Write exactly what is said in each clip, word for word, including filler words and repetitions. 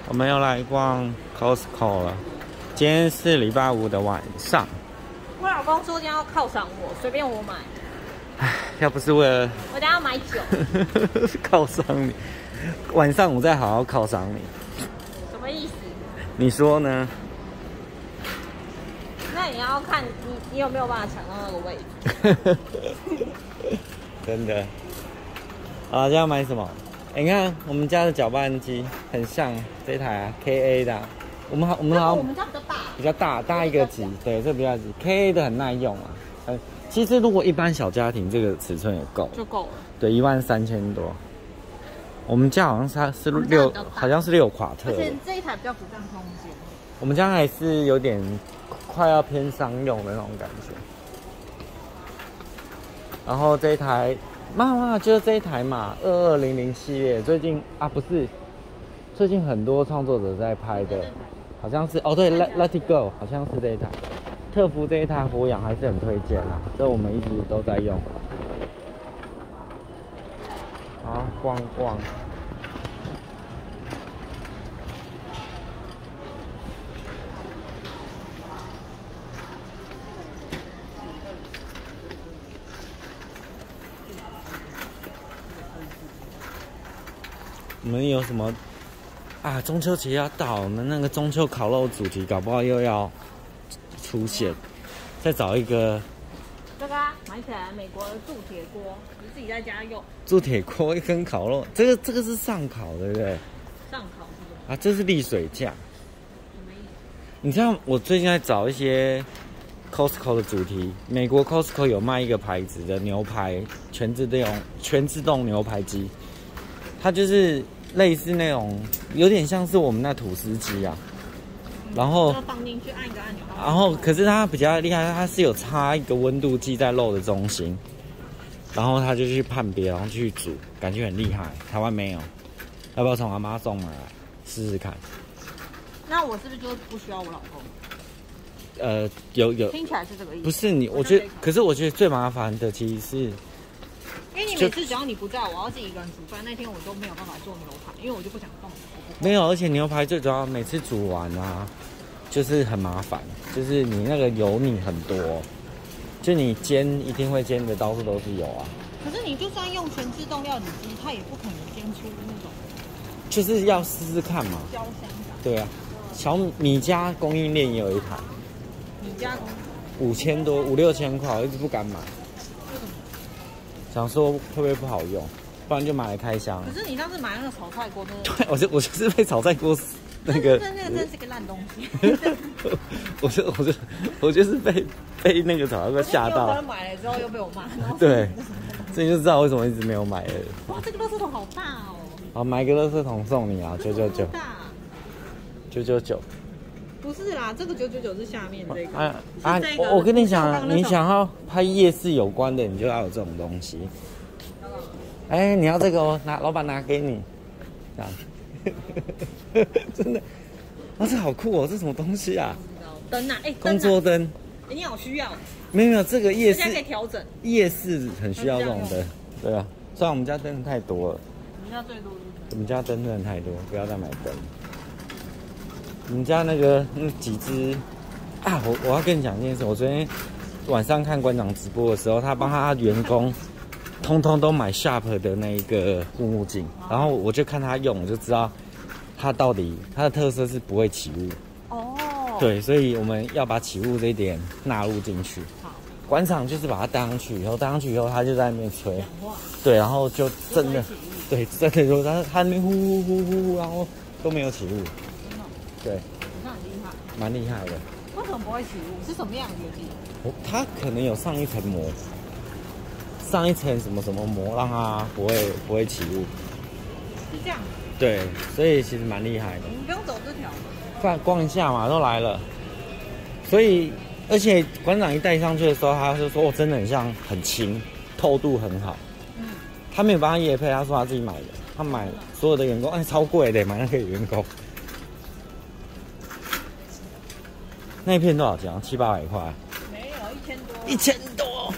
我们又来逛 Costco 了。今天是礼拜五的晚上。 我老公说今天要犒赏我，随便我买。 唉，要不是为了我等下要买酒， 犒赏你，晚上我再好好犒赏你。 什么意思？ 你说呢？ 那你要看你你有没有办法抢到那个位置。 真的。啊，今天要买什么？欸、你看我们家的搅拌机很像这台啊 ，K A 的、啊。我们好，我们好， 我们家比较大， 比较大，大一个级，对，这比较级 ，K A 的很耐用啊。嗯，其实如果一般小家庭，这个尺寸也够， 就够了。 对，一万三千多。我们家好像是它是六，好像是六垮特。 而且这一台比较不占空间。 我们家还是有点快要偏商用的那种感觉。然后这一台。妈妈，就是这一台嘛，二二零零系列，最近啊不是，最近很多创作者在拍的，好像是哦对 ，Let Let It Go， 好像是这一台，特服这一台活氧还是很推荐啦，这我们一直都在用。好，逛逛。我们有什么啊？中秋节要到，我们那个中秋烤肉主题搞不好又要出现，再找一个。 这个啊，买起来美国的铸铁锅，你自己在家用。 铸铁锅一根烤肉，这个这个是上烤，对不对？ 上烤是不是？ 啊，这是沥水架。 什么意思？ 你知道我最近在找一些 Costco 的主题，美国 Costco 有卖一个牌子的牛排全自动全自动牛排机，它就是类似那种有点像是我们那吐司机啊，然后放进去按一个按钮， 然后可是它比较厉害，它是有插一个温度计在肉的中心，然后它就去判别，然后去煮，感觉很厉害。台湾没有，要不要从阿妈送买来试试看？ 那我是不是就不需要我老公？ 呃，有有， 听起来是这个意思。 不是你，我觉得，可是我觉得最麻烦的其实是。 因为你每次只要你不在，我要自己一个人煮饭，那天我都没有办法做牛排，因为我就不想动。 没有，而且牛排最主要每次煮完啊，就是很麻烦，就是你那个油腻很多，就你煎一定会煎的到处都是油啊。 可是你就算用全自动料理机，它也不可能煎出那种。 就是要试试看嘛。 焦香感。对啊，小米家供应链也有一台。 米家供五千多，五六千块，我一直不敢买。想说会不会不好用，不然就买来开箱。 可是你上次买那个炒菜锅，真的，对，我就我就是被炒菜锅那个， 那那个真是个烂东西。 我就我就我就是被被那个炒菜锅吓到。 我买了之后又被我骂。 对，所以就知道为什么一直没有买了。 哇，这个垃圾桶好大哦！ 好，买个垃圾桶送你啊，九九九。九九九。 不是啦，这个九九九是下面这个。 啊啊！我我跟你讲，你想要拍夜市有关的，你就要有这种东西。哎、欸，你要这个哦，拿老板拿给你，这样。真的，哇，这好酷哦！这什么东西啊？ 灯啊，哎、欸， 工作灯。 哎、欸，你好需要。 没有没有，这个夜市可以调整。夜市很需要这种灯，对啊。虽然我们家灯太多了。 我们家最多的。 我们家灯真的太多，不要再买灯。我们家那个那几只啊，我我要跟你讲一件事，我昨天晚上看馆长直播的时候，他帮他员工通通都买 Sharp 的那一个护目镜，然后我就看他用，我就知道他到底他的特色是不会起雾。哦。对，所以我们要把起雾这一点纳入进去。好。馆长就是把它戴上去以后，戴上去以后他就在那边吹，对，然后就真的，对，真的就他他那边呼呼呼呼呼，然后都没有起雾。对， 那很厉害， 蛮厉害的。 为什么不会起雾？是什么样的原理？ 哦，它可能有上一层膜，上一层什么什么膜，让它不会不会起雾。 是这样。 对，所以其实蛮厉害的。 我们不用走这条。 逛逛一下嘛，都来了。所以，而且馆长一戴上去的时候，他就说：“我、哦、真的很像很轻，透度很好。”嗯。他没有帮他业配，他说他自己买的，他买所有的员工，哎，超贵的，买那个员工。那一片多少钱？七八百块。 没有，一千多。 一千多。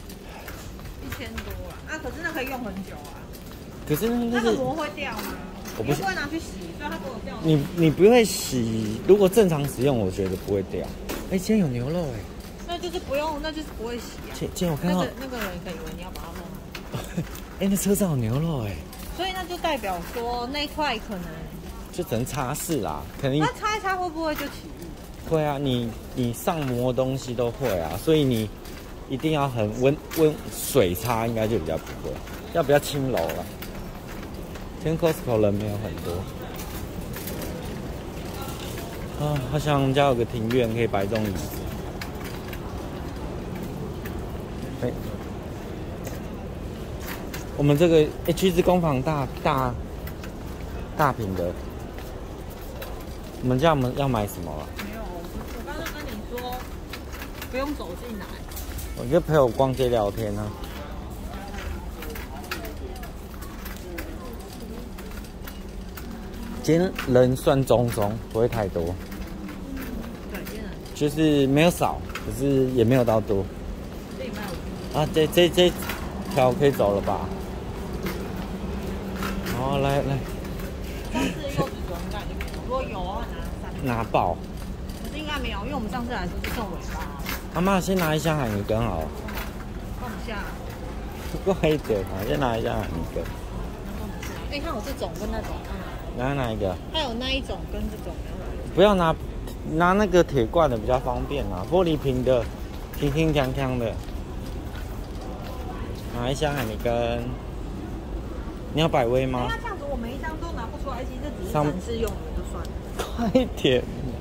一千多啊！啊，可是那可以用很久啊。 可是那个那个膜会掉吗？ 我不不会拿去洗，所以它给我掉。 你你不会洗，如果正常使用，我觉得不会掉。哎、欸，今天有牛肉哎、欸， 那就是不用，那就是不会洗啊。 今今天我看到、 那个那个人可以以为你要把它弄好。 哎、欸，那车上有牛肉哎、欸， 所以那就代表说那一块可能就只能擦拭啦，可能那擦一擦会不会就起雾？ 会啊，你你上磨东西都会啊，所以你一定要很温温水擦，应该就比较不会，要比较轻柔啦。今天 Costco 人没有很多。啊，好想我们家有个庭院可以摆这种椅子。哎、欸，我们这个哎、欸，橘子工坊大大大瓶的，我们家我们要买什么了？ 没有，我我刚刚跟你说不用走进来。 我就陪我逛街聊天啊。今天人算中中，不会太多。 对，今天人就是没有少，可是也没有到多。 这里卖我。 啊，这这这条可以走了吧？好，来来。 上次柚子酒应该已经没有，如果有的话拿三。 拿爆。 可是应该没有，因为我们上次来的时候是送尾巴。 阿妈先拿一箱海尼根好了。 放不下。 不过一点啊，先拿一箱海尼根。 放不下。哎，看我这种跟那种。 拿哪一个？ 还有那一种跟这种， 不要拿拿那个铁罐的比较方便啊，玻璃瓶的轻轻锵锵的。拿一箱海尼根，你要百威吗？ 那这样子我每一箱都拿不出来，其实这只是展示用的，就算了。 快点！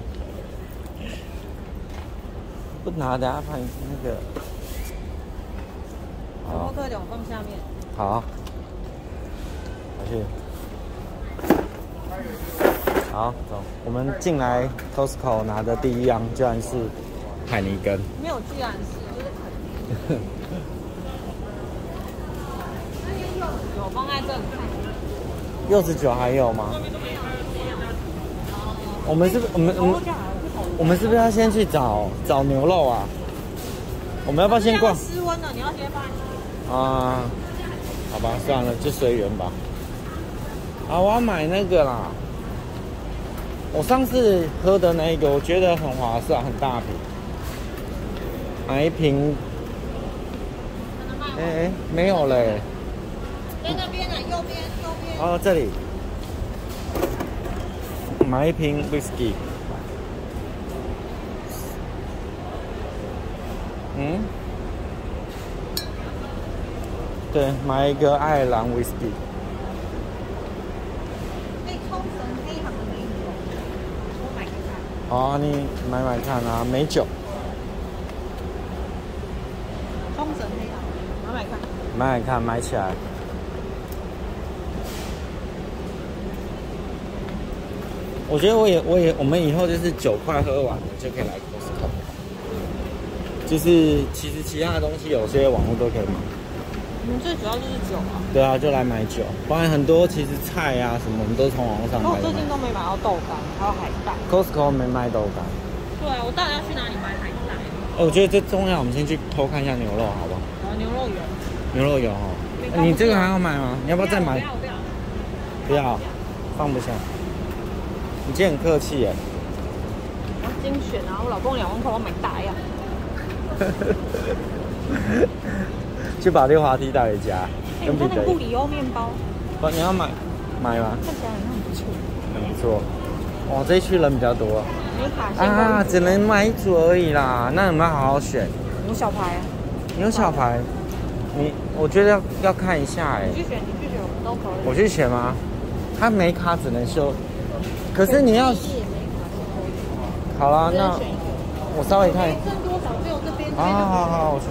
不拿，等下怕你那个。 好，快点，我放下面。 好，回去。好，走。我们进来 Costco 拿的第一样，居然是海尼根。 没有，居然是就是肯定。有放在这里看。 柚子酒还有吗？我们是不是我们我们我们是不是要先去找找牛肉啊？我们要不要先逛？ 失温了，你要先放。 啊，好吧，算了，就随缘吧。啊，我要买那个啦。我上次喝的那一个，我觉得很划算，很大瓶，买一瓶。哎、欸、哎，没有嘞、欸。 在那边呢，右边，右边。 哦，这里。买一瓶 whisky。嗯。对，买一个爱尔兰 whisky。哦，你买买看啊，美酒。 冲绳黑糖，买买看。 买买看，买起来。我觉得我也我也我们以后就是酒快喝完了就可以来 Costco。就是其实其他的东西有些网络都可以买。 我们最主要就是酒啊。 对啊，就来买酒，包含很多其实菜啊什么，我们都从网络上买。 我最近都没买到豆干，还有海带。 Costco 没卖豆干。 对啊，我到底要去哪里买海带？ 哎、欸，我觉得这重要，我们先去偷看一下牛肉，好不好？ 好，牛肉有。 牛肉有哦。你这个还要买吗？你要不要再买？ 不要不要。 不要，放不下。你今天很客气耶。 我精选啊！我老公两万块，我买大样。 去把溜滑梯带回家。 哎、欸，你看那个布里欧面包。 哦，你要买买吗？ 看起来很不错。 很不错。哇，这一区人比较多。 没卡啊，只能买一组而已啦。那你们好好选。 有小牌啊。 你有小牌？你我觉得要要看一下哎。 你去选，你去选，我们都可以。 我去选吗？他没卡只能修。可是你要。好啦，那我稍微看。 剩多少？只有这边。 好好好好，我去。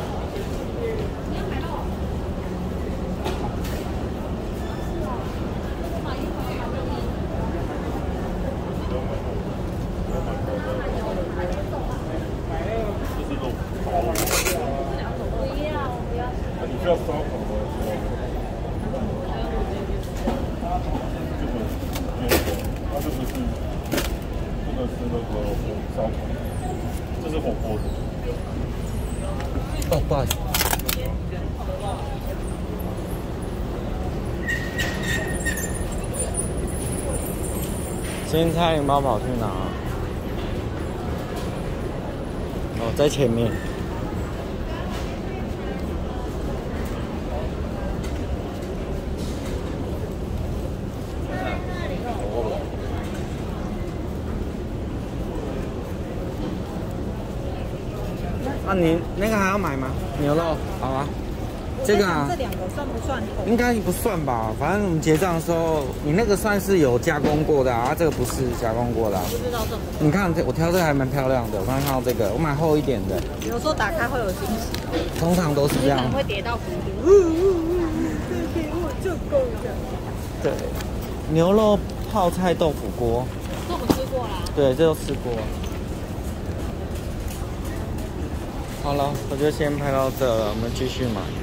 你需要烧烤吗？它这个是，这个是那个烧烤，这是火锅的。 哦，不好意思。 先差点猫跑去哪？哦，在前面。啊，你那个还要买吗？牛肉，好啊。这个啊， 这两个算不算头？ 应该不算吧，反正我们结账的时候，你那个算是有加工过的啊，这个不是加工过的、啊。 不知道这么。 你看这，我挑这个还蛮漂亮的，我刚刚看到这个，我买厚一点的。 有时候打开会有惊喜， 通常都是这样。 可能会跌到谷底。呜呜呜！这给我就够了。 对，牛肉泡菜豆腐锅。 这我们吃过啦。 对，这都吃过。好了，我就先拍到这了，我们继续买。